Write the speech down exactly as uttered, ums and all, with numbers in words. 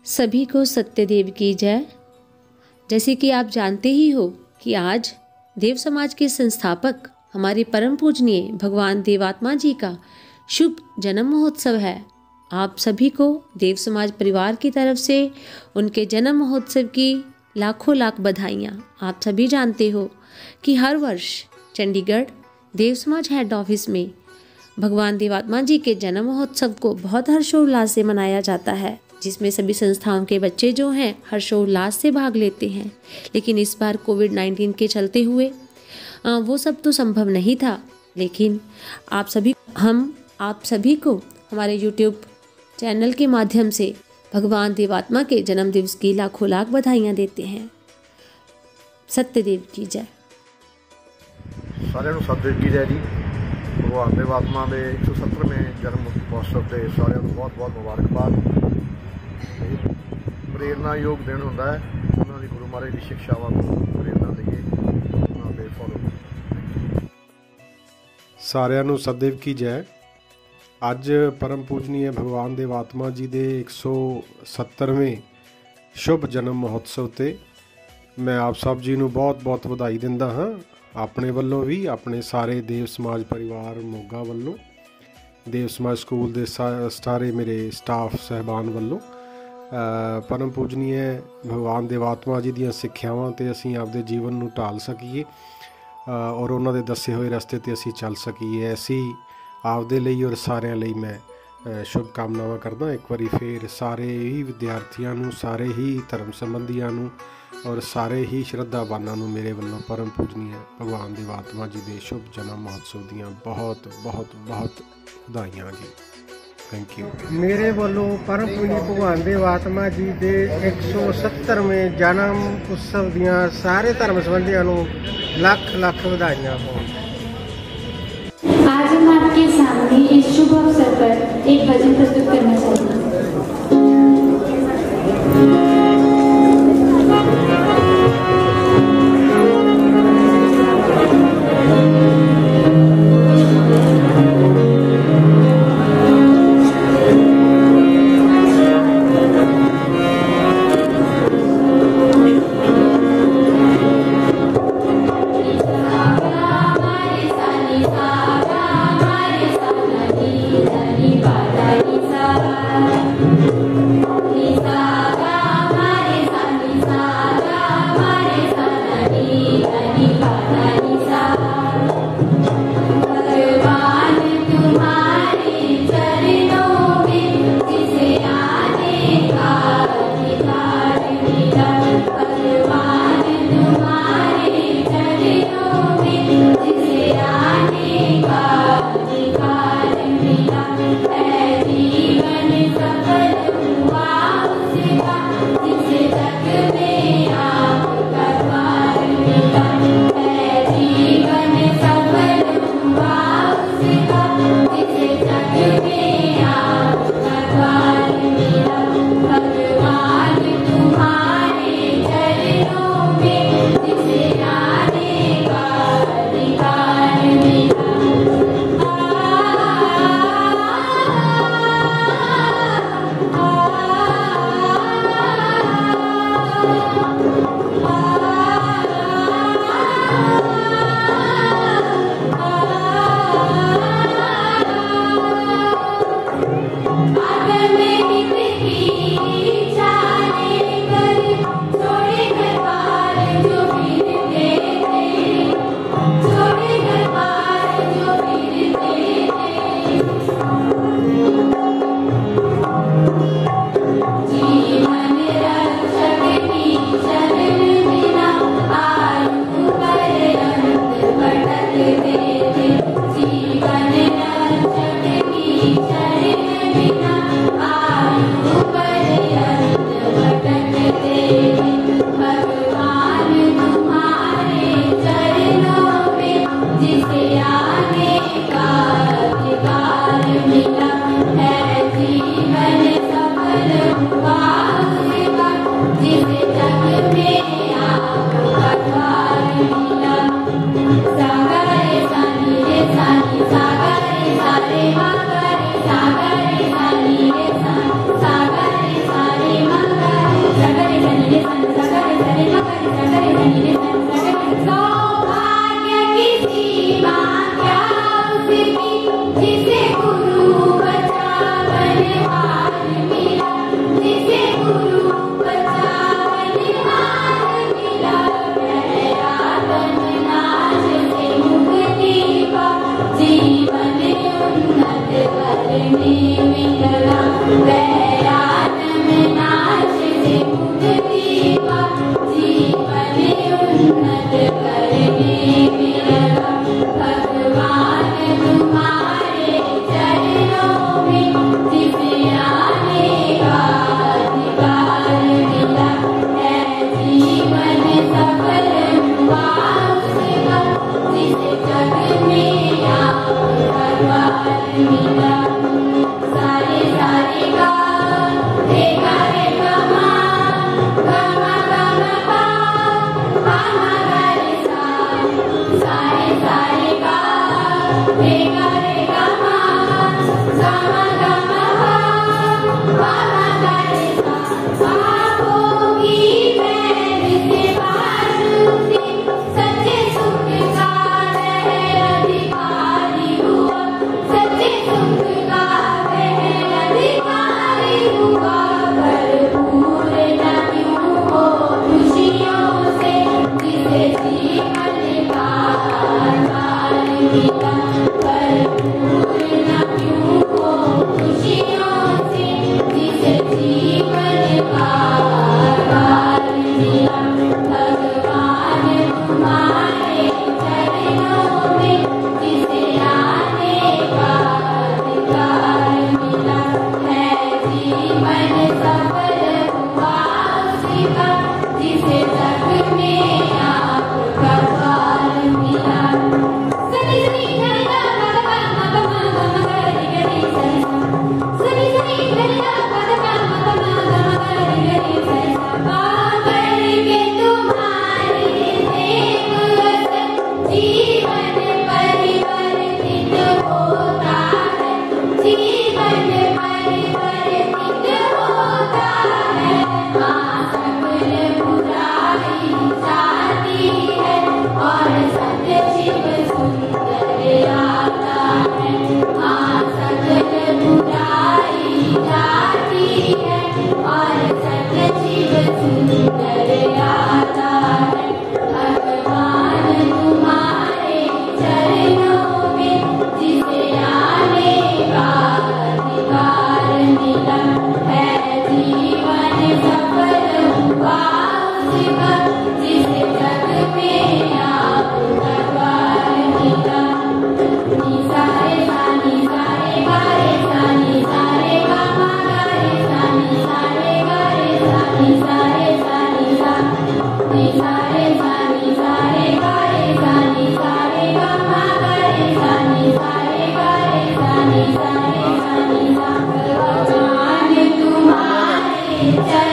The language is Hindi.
सभी को सत्यदेव की जय। जैसे कि आप जानते ही हो कि आज देव समाज के संस्थापक हमारे परम पूजनीय भगवान देवात्मा जी का शुभ जन्म महोत्सव है। आप सभी को देव समाज परिवार की तरफ से उनके जन्म महोत्सव की लाखों लाख बधाइयाँ। आप सभी जानते हो कि हर वर्ष चंडीगढ़ देव समाज हेड ऑफिस में भगवान देवात्मा जी के जन्म महोत्सव को बहुत हर्षोल्लास से मनाया जाता है, जिसमें सभी संस्थाओं के बच्चे जो हैं हर्षोल्लास से भाग लेते हैं। लेकिन इस बार कोविड नाइन्टीन के चलते हुए वो सब तो संभव नहीं था, लेकिन आप सभी हम आप सभी को हमारे यूट्यूब चैनल के माध्यम से भगवान देवात्मा के जन्म दिवस की लाखों लाख बधाइयाँ देते हैं। सत्यदेव की जय। सारे सत्यदेव की जय जी। भगवान देवात्मा के एक सौ सत्तरवें जन्म महोत्सव से सारे बहुत बहुत मुबारकबाद। प्रेरणा योग दिन होंदा है, उन्होंने गुरु महाराज की शिक्षावां को प्रेरणा लईए, उन्होंने पे फॉलो। सारिਆਂ ਨੂੰ सतदेव की जय। ਅੱਜ परम पूजनीय भगवान देवात्मा जी के एक सौ सत्तरवें शुभ जन्म महोत्सव ते मैं आप सब जी ਨੂੰ बहुत बहुत ਵਧਾਈ ਦਿੰਦਾ ਹਾਂ। ਆਪਣੇ ਵੱਲੋਂ ਵੀ, ਆਪਣੇ ਸਾਰੇ ਦੇਵ ਸਮਾਜ ਪਰਿਵਾਰ ਮੋਗਾ ਵੱਲੋਂ, ਦੇਵ ਸਮਾਜ ਸਕੂਲ ਦੇ ਸਾਰੇ ਮੇਰੇ ਸਟਾਫ ਸਹਿਬਾਨ ਵੱਲੋਂ परम पूजनीय भगवान देवात्मा जी ਦੀਆਂ ਸਿੱਖਿਆਵਾਂ ਤੇ ਅਸੀਂ ਆਪਦੇ ਜੀਵਨ ਨੂੰ ਢਾਲ ਸਕੀਏ ਔਰ ਉਹਨਾਂ ਦੇ ਦੱਸੇ ਹੋਏ ਰਸਤੇ ਤੇ ਅਸੀਂ ਚੱਲ ਸਕੀਏ। ਐਸੀ ਆਪਦੇ ਲਈ ਔਰ ਸਾਰਿਆਂ ਲਈ ਮੈਂ शुभ कामनावां करदा। एक बारी फिर सारे ही विद्यार्थियों नूं, सारे ही धर्म संबंधियों नूं और सारे ही श्रद्धावानां नूं मेरे वल्लों परम पूजनीय भगवान देवात्मा जी के शुभ जन्म महोत्सव दीयां बहुत बहुत बहुत बधाइयां जी। Thank you. मेरे वालों परम पूजनीय भगवान देवात्मा जी के एक सौ सत्तरवें जन्म उत्सव दियां सारे धर्म संबंधियों नूं लख लख बधाइयां होण। आज हम आपके सामने इस शुभ अवसर पर एक भजन प्रस्तुत करना चाहते हैं। Bye. जय